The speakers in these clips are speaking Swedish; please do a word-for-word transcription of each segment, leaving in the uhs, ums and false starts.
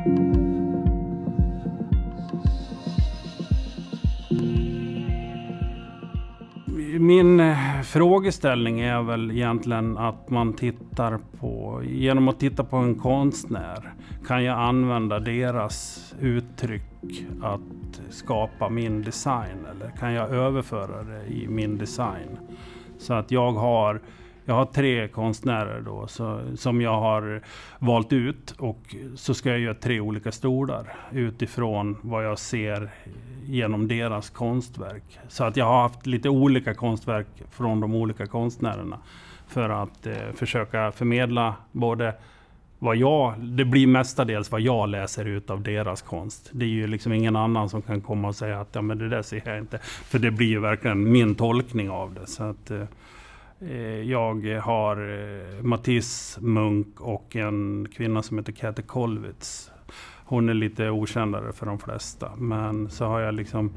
Min frågeställning är väl egentligen att man tittar på, genom att titta på en konstnär kan jag använda deras uttryck att skapa min design, eller kan jag överföra det i min design? Så att jag har Jag har tre konstnärer då, så, som jag har valt ut, och så ska jag göra tre olika stolar utifrån vad jag ser genom deras konstverk. Så att jag har haft lite olika konstverk från de olika konstnärerna för att eh, försöka förmedla både vad jag, det blir mestadels vad jag läser ut av deras konst. Det är ju liksom ingen annan som kan komma och säga att ja, men det där ser jag inte. För det blir ju verkligen min tolkning av det. Så att eh, jag har Matisse Munk och en kvinna som heter Käthe Kollwitz. Hon är lite okändare för de flesta. Men så har jag liksom,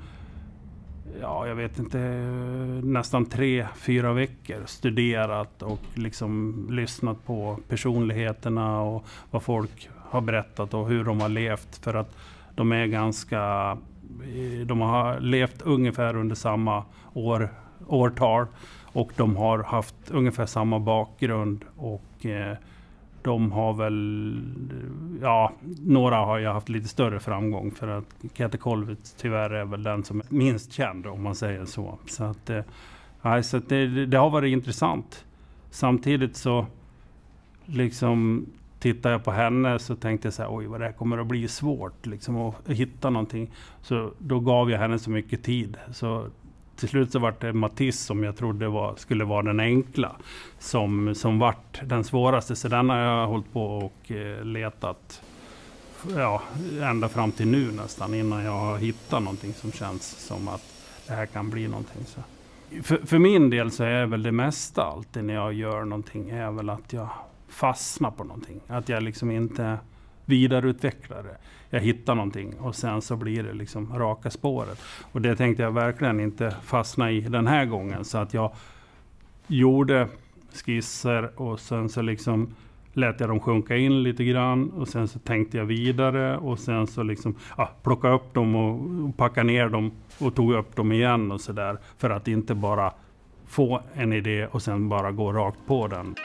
ja jag vet inte, nästan tre, fyra veckor studerat och liksom lyssnat på personligheterna och vad folk har berättat och hur de har levt. För att de är ganska, de har levt ungefär under samma år, årtal. Och de har haft ungefär samma bakgrund och eh, de har väl, ja, några har jag haft lite större framgång för att Käthe Kollwitz tyvärr är väl den som är minst känd om man säger så. Så att, eh, så att det, det har varit intressant. Samtidigt så liksom tittar jag på henne så tänkte jag så här, oj vad det här kommer att bli svårt liksom att hitta någonting. Så då gav jag henne så mycket tid. Så till slut så var det Matisse som jag trodde var, skulle vara den enkla som, som vart den svåraste. Så den har jag hållit på och eh, letat ja, ända fram till nu nästan innan jag har hittat någonting som känns som att det här kan bli någonting. Så. För, för min del så är väl det mesta alltid när jag gör någonting är väl att jag fastnar på någonting. Att jag liksom inte vidareutvecklar det. Jag hittar någonting och sen så blir det liksom raka spåret. Och det tänkte jag verkligen inte fastna i den här gången. Så att jag gjorde skisser och sen så liksom lät jag dem sjunka in lite grann. Och sen så tänkte jag vidare och sen så liksom ja, plocka upp dem och, och packa ner dem och tog upp dem igen och sådär. För att inte bara få en idé och sen bara gå rakt på den.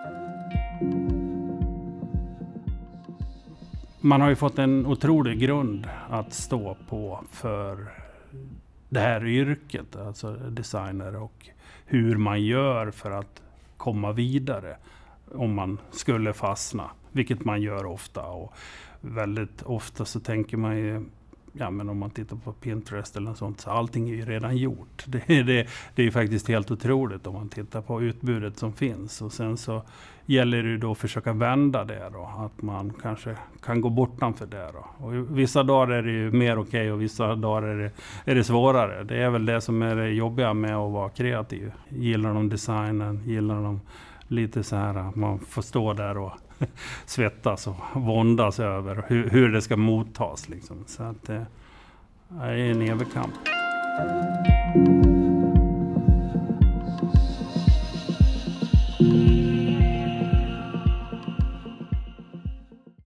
Man har ju fått en otrolig grund att stå på för det här yrket, alltså designer, och hur man gör för att komma vidare om man skulle fastna, vilket man gör ofta. Och väldigt ofta så tänker man ju, ja men om man tittar på Pinterest eller något sånt, så allting är ju redan gjort. Det, det, det är ju faktiskt helt otroligt om man tittar på utbudet som finns. Och sen så gäller det då att försöka vända det då, att man kanske kan gå bortanför det då. Och vissa dagar är det ju mer okej okay, och vissa dagar är det, är det svårare. Det är väl det som är det jobbiga med att vara kreativ. Gillar de designen, gillar de lite så här att man får stå där och svettas och våndas över hur, hur det ska mottas liksom. Så att det är en evig kamp.